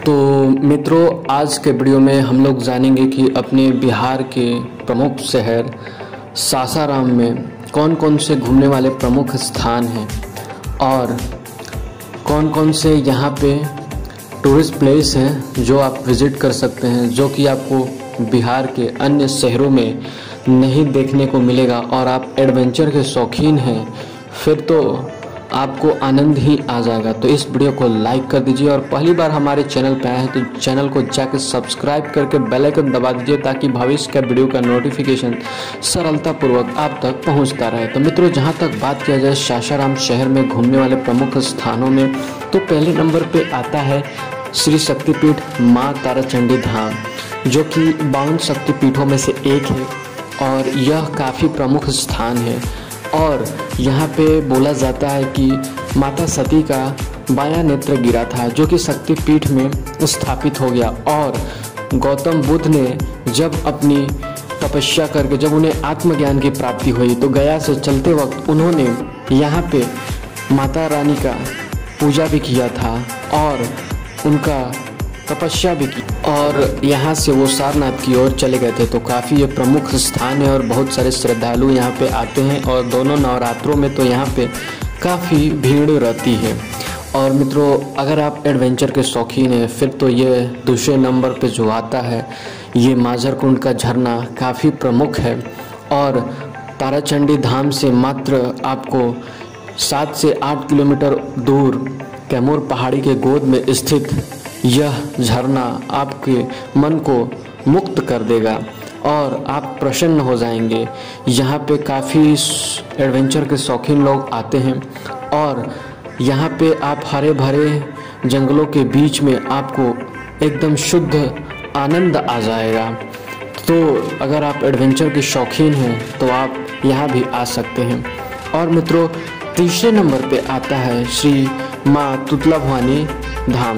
तो मित्रों, आज के वीडियो में हम लोग जानेंगे कि अपने बिहार के प्रमुख शहर सासाराम में कौन कौन से घूमने वाले प्रमुख स्थान हैं और कौन कौन से यहाँ पे टूरिस्ट प्लेस हैं जो आप विज़िट कर सकते हैं, जो कि आपको बिहार के अन्य शहरों में नहीं देखने को मिलेगा। और आप एडवेंचर के शौकीन हैं फिर तो आपको आनंद ही आ जाएगा। तो इस वीडियो को लाइक कर दीजिए और पहली बार हमारे चैनल पे आए हैं तो चैनल को जाकर सब्सक्राइब करके बेल आइकन दबा दीजिए ताकि भविष्य का वीडियो का नोटिफिकेशन सरलतापूर्वक आप तक पहुंचता रहे। तो मित्रों, जहां तक बात किया जाए सासाराम शहर में घूमने वाले प्रमुख स्थानों में, तो पहले नंबर पे आता है श्री शक्तिपीठ माँ ताराचंडी धाम, जो कि 52 शक्तिपीठों में से एक है और यह काफ़ी प्रमुख स्थान है। और यहाँ पे बोला जाता है कि माता सती का बायां नेत्र गिरा था, जो कि शक्तिपीठ में स्थापित हो गया। और गौतम बुद्ध ने जब अपनी तपस्या करके जब उन्हें आत्मज्ञान की प्राप्ति हुई तो गया से चलते वक्त उन्होंने यहाँ पे माता रानी का पूजा भी किया था और उनका तपस्या भी की और यहाँ से वो सारनाथ की ओर चले गए थे। तो काफ़ी ये प्रमुख स्थान है और बहुत सारे श्रद्धालु यहाँ पे आते हैं और दोनों नवरात्रों में तो यहाँ पे काफ़ी भीड़ रहती है। और मित्रों, अगर आप एडवेंचर के शौकीन हैं फिर तो ये दूसरे नंबर पे जो आता है ये माझरकुंड का झरना काफ़ी प्रमुख है। और ताराचंडी धाम से मात्र आपको 7 से 8 किलोमीटर दूर कैमूर पहाड़ी के गोद में स्थित यह झरना आपके मन को मुक्त कर देगा और आप प्रसन्न हो जाएंगे। यहाँ पे काफ़ी एडवेंचर के शौकीन लोग आते हैं और यहाँ पे आप हरे भरे जंगलों के बीच में आपको एकदम शुद्ध आनंद आ जाएगा। तो अगर आप एडवेंचर के शौकीन हैं तो आप यहाँ भी आ सकते हैं। और मित्रों, तीसरे नंबर पे आता है श्री माँ तुतला भवानी धाम।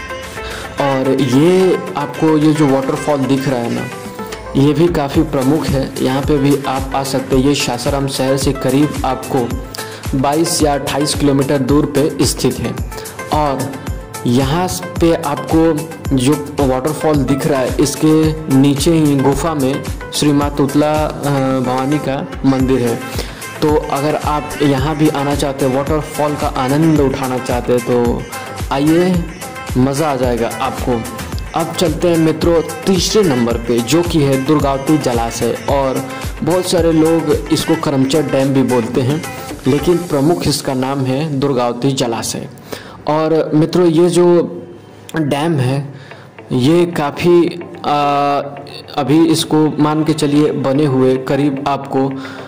और ये आपको ये जो वाटरफॉल दिख रहा है ना, ये भी काफ़ी प्रमुख है। यहाँ पे भी आप आ सकते हैं। ये सासाराम शहर से करीब आपको 22 या 28 किलोमीटर दूर पे स्थित है। और यहाँ पे आपको जो वाटरफॉल दिख रहा है इसके नीचे ही गुफा में श्री माँ तुतला भवानी का मंदिर है। तो अगर आप यहाँ भी आना चाहते हैं, वाटरफॉल का आनंद उठाना चाहते हैं तो आइए, मज़ा आ जाएगा आपको। अब चलते हैं मित्रों तीसरे नंबर पे, जो कि है दुर्गावती जलाशय। और बहुत सारे लोग इसको करमचट डैम भी बोलते हैं, लेकिन प्रमुख इसका नाम है दुर्गावती जलाशय। और मित्रों, ये जो डैम है ये काफ़ी अभी इसको मान के चलिए बने हुए करीब आपको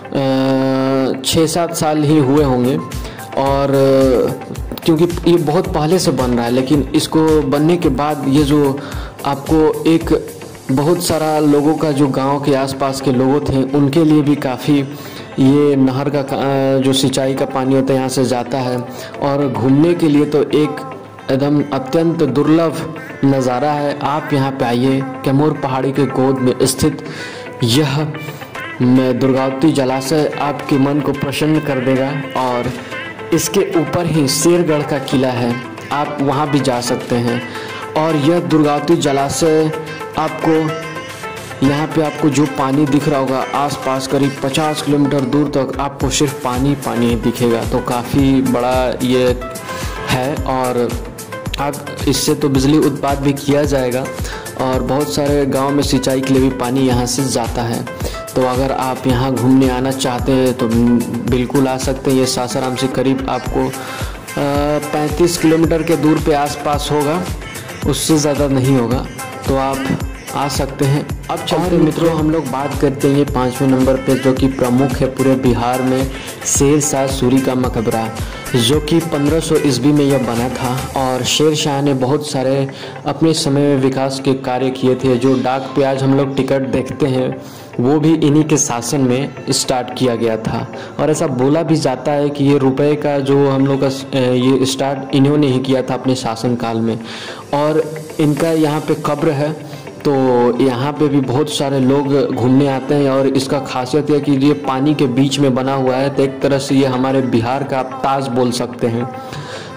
6-7 साल ही हुए होंगे। और क्योंकि ये बहुत पहले से बन रहा है, लेकिन इसको बनने के बाद ये जो आपको एक बहुत सारा लोगों का जो गांव के आसपास के लोग थे उनके लिए भी काफ़ी ये नहर का जो सिंचाई का पानी होता है यहाँ से जाता है। और घूमने के लिए तो एक एकदम अत्यंत दुर्लभ नज़ारा है। आप यहाँ पे आइए, कैमूर पहाड़ी के गोद में स्थित यह दुर्गावती जलाशय आपके मन को प्रसन्न कर देगा। और इसके ऊपर ही शेरगढ़ का किला है, आप वहाँ भी जा सकते हैं। और यह दुर्गावती जलाशय आपको यहाँ पे आपको जो पानी दिख रहा होगा आसपास करीब 50 किलोमीटर दूर तक आपको सिर्फ पानी पानी ही दिखेगा। तो काफ़ी बड़ा ये है और आप इससे तो बिजली उत्पादन भी किया जाएगा और बहुत सारे गांव में सिंचाई के लिए भी पानी यहाँ से जाता है। तो अगर आप यहाँ घूमने आना चाहते हैं तो बिल्कुल आ सकते हैं। ये सासाराम से करीब आपको 35 किलोमीटर के दूर पे आसपास होगा, उससे ज़्यादा नहीं होगा, तो आप आ सकते हैं। अब चलते हैं मित्रों, हम लोग बात करते हैं ये 5वें नंबर पे, जो कि प्रमुख है पूरे बिहार में, शेर शाह सूरी का मकबरा, जो कि 1500 ईस्वी में यह बना था। और शेर शाह ने बहुत सारे अपने समय में विकास के कार्य किए थे। जो डाक पे आज हम लोग टिकट देखते हैं वो भी इन्हीं के शासन में स्टार्ट किया गया था। और ऐसा बोला भी जाता है कि ये रुपए का जो हम लोग का ये स्टार्ट इन्होंने ही किया था अपने शासनकाल में। और इनका यहाँ पे कब्र है, तो यहाँ पे भी बहुत सारे लोग घूमने आते हैं। और इसका खासियत है कि ये पानी के बीच में बना हुआ है, तो एक तरह से ये हमारे बिहार का ताज बोल सकते हैं।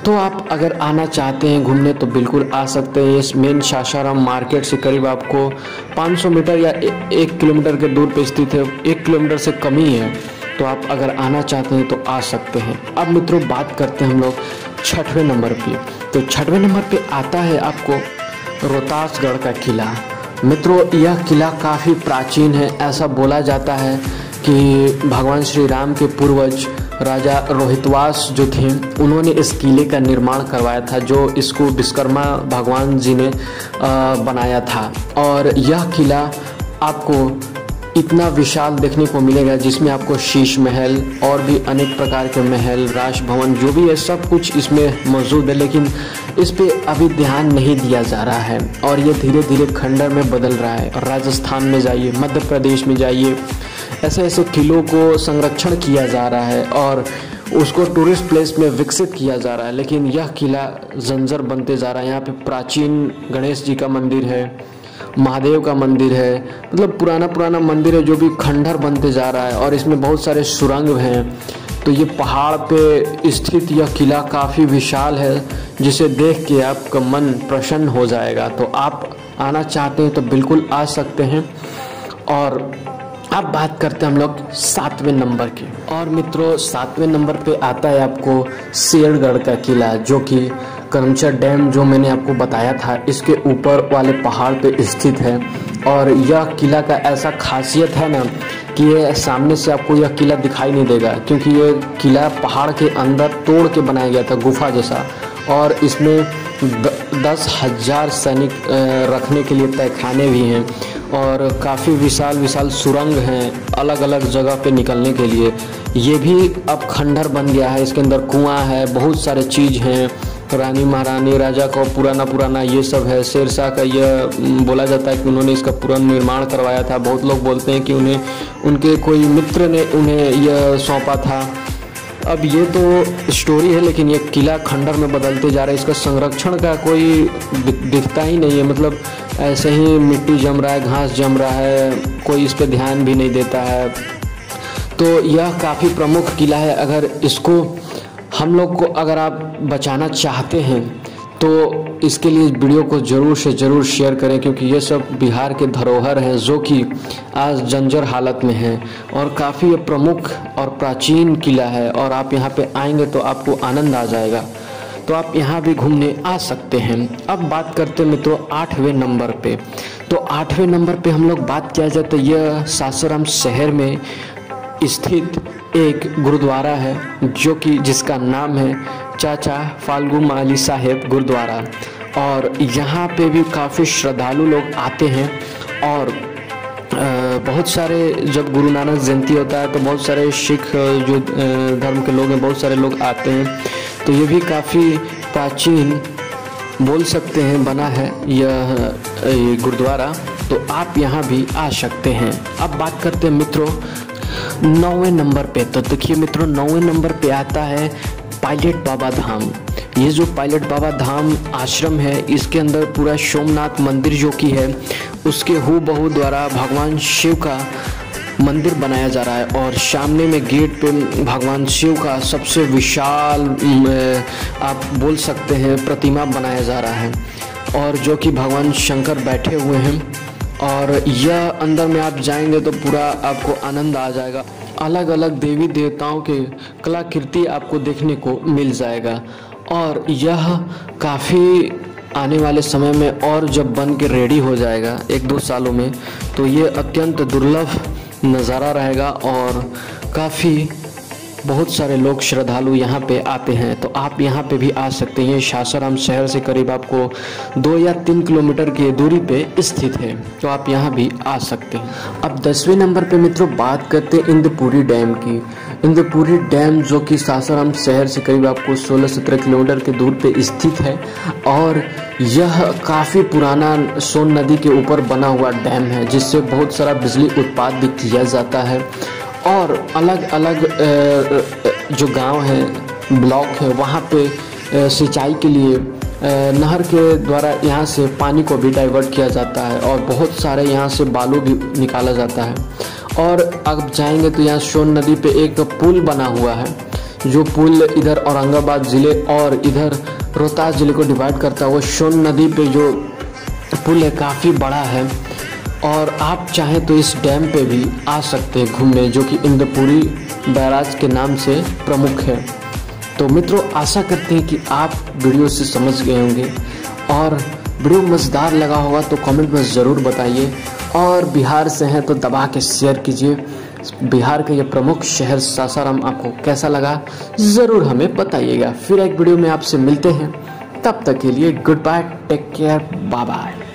तो आप अगर आना चाहते हैं घूमने तो बिल्कुल आ सकते हैं। इस मेन सासाराम मार्केट से करीब आपको 500 मीटर या 1 किलोमीटर के दूर पे स्थित है, 1 किलोमीटर से कम ही है। तो आप अगर आना चाहते हैं तो आ सकते हैं। अब मित्रों बात करते हैं हम लोग 6वें नंबर पे। तो 6वें नंबर पे आता है आपको रोहतासगढ़ का किला। मित्रों यह किला काफ़ी प्राचीन है। ऐसा बोला जाता है कि भगवान श्री राम के पूर्वज राजा रोहितवास जो थे उन्होंने इस किले का निर्माण करवाया था, जो इसको विश्वकर्मा भगवान जी ने बनाया था। और यह किला आपको इतना विशाल देखने को मिलेगा, जिसमें आपको शीश महल और भी अनेक प्रकार के महल, राजभवन जो भी है सब कुछ इसमें मौजूद है। लेकिन इस पे अभी ध्यान नहीं दिया जा रहा है और ये धीरे धीरे खंडर में बदल रहा है। राजस्थान में जाइए, मध्य प्रदेश में जाइए, ऐसे ऐसे किलों को संरक्षण किया जा रहा है और उसको टूरिस्ट प्लेस में विकसित किया जा रहा है। लेकिन यह किला जंजर बनते जा रहा है। यहाँ पे प्राचीन गणेश जी का मंदिर है, महादेव का मंदिर है, मतलब पुराना मंदिर है जो भी खंडर बनते जा रहा है। और इसमें बहुत सारे सुरंग हैं। तो ये पहाड़ पे स्थित यह किला काफ़ी विशाल है, जिसे देख के आपका मन प्रसन्न हो जाएगा। तो आप आना चाहते हैं तो बिल्कुल आ सकते हैं। और अब बात करते हैं हम लोग 7वें नंबर की। और मित्रों 7वें नंबर पे आता है आपको शेरगढ़ का किला, जो कि करमचट डैम जो मैंने आपको बताया था इसके ऊपर वाले पहाड़ पे स्थित है। और यह किला का ऐसा खासियत है ना कि ये सामने से आपको यह किला दिखाई नहीं देगा, क्योंकि ये किला पहाड़ के अंदर तोड़ के बनाया गया था गुफा जैसा। और इसमें 10,000 सैनिक रखने के लिए तहखाने भी हैं और काफ़ी विशाल सुरंग हैं अलग अलग जगह पे निकलने के लिए। ये भी अब खंडर बन गया है। इसके अंदर कुआं है, बहुत सारे चीज़ हैं, रानी महारानी राजा का पुराना ये सब है। शेरशाह का यह बोला जाता है कि उन्होंने इसका पुनर्निर्माण करवाया था। बहुत लोग बोलते हैं कि उनके कोई मित्र ने उन्हें यह सौंपा था। अब ये तो स्टोरी है, लेकिन ये किला खंडर में बदलते जा रहा है। इसका संरक्षण का कोई दिखता ही नहीं है, मतलब ऐसे ही मिट्टी जम रहा है, घास जम रहा है, कोई इस पे ध्यान भी नहीं देता है। तो यह काफ़ी प्रमुख किला है। अगर इसको हम लोग को अगर आप बचाना चाहते हैं तो इसके लिए वीडियो को ज़रूर से ज़रूर शेयर करें, क्योंकि ये सब बिहार के धरोहर हैं जो कि आज जंजर हालत में हैं। और काफ़ी प्रमुख और प्राचीन किला है और आप यहाँ पे आएंगे तो आपको आनंद आ जाएगा। तो आप यहाँ भी घूमने आ सकते हैं। अब बात करते हैं मित्रों 8वें नंबर पे। तो 8वें नंबर पे हम लोग बात किया जाए तो यह सासाराम शहर में स्थित एक गुरुद्वारा है, जो कि जिसका नाम है चाचा फाल्गु माली साहेब गुरुद्वारा। और यहाँ पे भी काफ़ी श्रद्धालु लोग आते हैं। और बहुत सारे जब गुरु नानक जयंती होता है तो बहुत सारे सिख जो धर्म के लोग हैं बहुत सारे लोग आते हैं। तो ये भी काफ़ी प्राचीन बोल सकते हैं बना है यह गुरुद्वारा। तो आप यहाँ भी आ सकते हैं। अब बात करते हैं मित्रों 9वें नंबर पे। तो देखिए मित्रों 9वें नंबर पे आता है पायलट बाबा धाम। ये जो पायलट बाबा धाम आश्रम है, इसके अंदर पूरा सोमनाथ मंदिर जो कि है उसके हूबहू द्वारा भगवान शिव का मंदिर बनाया जा रहा है। और सामने में गेट पे भगवान शिव का सबसे विशाल आप बोल सकते हैं प्रतिमा बनाया जा रहा है, और जो कि भगवान शंकर बैठे हुए हैं। और यह अंदर में आप जाएंगे तो पूरा आपको आनंद आ जाएगा। अलग अलग देवी देवताओं के कलाकृति आपको देखने को मिल जाएगा। और यह काफ़ी आने वाले समय में और जब बन के रेडी हो जाएगा 1-2 सालों में, तो ये अत्यंत दुर्लभ नज़ारा रहेगा और काफ़ी बहुत सारे लोग श्रद्धालु यहाँ पे आते हैं। तो आप यहाँ पे भी आ सकते हैं। सासाराम शहर से करीब आपको 2 या 3 किलोमीटर की दूरी पे स्थित है। तो आप यहाँ भी आ सकते हैं। अब 10वें नंबर पे मित्रों बात करते हैं इंद्रपुरी डैम की। इंद्रपुरी डैम जो कि सासाराम शहर से करीब आपको 16-17 किलोमीटर के दूर पे स्थित है। और यह काफ़ी पुराना सोन नदी के ऊपर बना हुआ डैम है, जिससे बहुत सारा बिजली उत्पादन भी किया जाता है। और अलग अलग जो गांव है, ब्लॉक है, वहाँ पे सिंचाई के लिए नहर के द्वारा यहाँ से पानी को भी डाइवर्ट किया जाता है। और बहुत सारे यहाँ से बालू भी निकाला जाता है। और अब जाएंगे तो यहाँ सोन नदी पे एक पुल बना हुआ है, जो पुल इधर औरंगाबाद ज़िले और इधर रोहतास ज़िले को डिवाइड करता है, वो सोन नदी पे जो पुल है काफ़ी बड़ा है। और आप चाहें तो इस डैम पे भी आ सकते हैं घूमने, जो कि इंद्रपुरी बैराज के नाम से प्रमुख है। तो मित्रों, आशा करते हैं कि आप वीडियो से समझ गए होंगे और वीडियो मज़ेदार लगा होगा तो कमेंट में ज़रूर बताइए। और बिहार से हैं तो दबा के शेयर कीजिए। बिहार का ये प्रमुख शहर सासाराम आपको कैसा लगा ज़रूर हमें बताइएगा। फिर एक वीडियो में आपसे मिलते हैं, तब तक के लिए good bye, take care, bye bye.